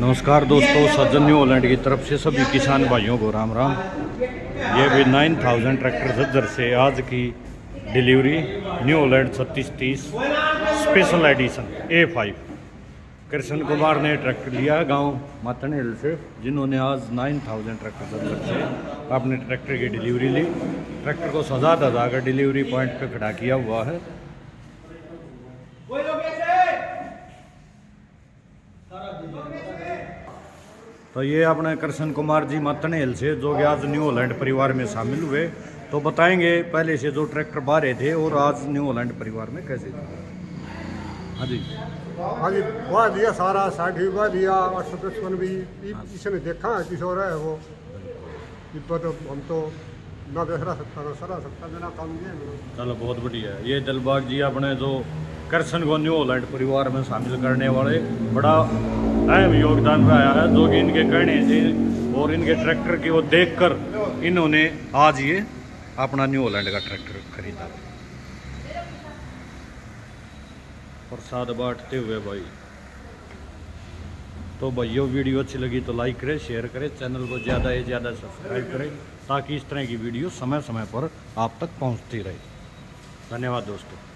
नमस्कार दोस्तों, सज्जन new Holland की तरफ से सभी किसान भाइयों को राम राम। ये भी 9000 ट्रैक्टर झज्जर से आज की delivery new Holland 3630 special edition A5। Krishna Kumar ने ट्रैक्टर लिया गांव मातन हिल से, जिन्होंने आज 9000 ट्रैक्टर झज्जर से अपने ट्रैक्टर की डिलीवरी ली। ट्रैक्टर को सजा धजा कर डिलीवरी पॉइंट पे खड़ा किया हुआ है। तो ये अपने कृष्ण कुमार जी मातन हिल से, जो कि आज न्यू हॉलैंड परिवार में शामिल हुए, तो बताएंगे पहले से जो ट्रैक्टर बाहर थे और आज न्यू हॉलैंड परिवार में कैसे थे। हाँ जी, हाँ जी, वह दिया सारा 60 हुआ दिया 855 भी इसने देखा है किशोर है वो। तो हम तो ना बेहरा सकता ना सरा सकता, मेरा काम ये है। चलो बहुत बढ़िया है। ये दिलबाग जी अपने जो कृष्ण को न्यू हॉलैंड परिवार में शामिल करने वाले बड़ा अहम योगदान रहा है, जो कि इनके कहने से और इनके ट्रैक्टर की वो देखकर इन्होंने आज ये अपना न्यू हॉलैंड का ट्रैक्टर खरीदा। प्रसाद बांटते हुए भाई। तो भाइयों, वीडियो अच्छी लगी तो लाइक करें, शेयर करें, चैनल को ज़्यादा से ज़्यादा सब्सक्राइब करें, ताकि इस तरह की वीडियो समय समय पर आप तक पहुंचती रहे। धन्यवाद दोस्तों।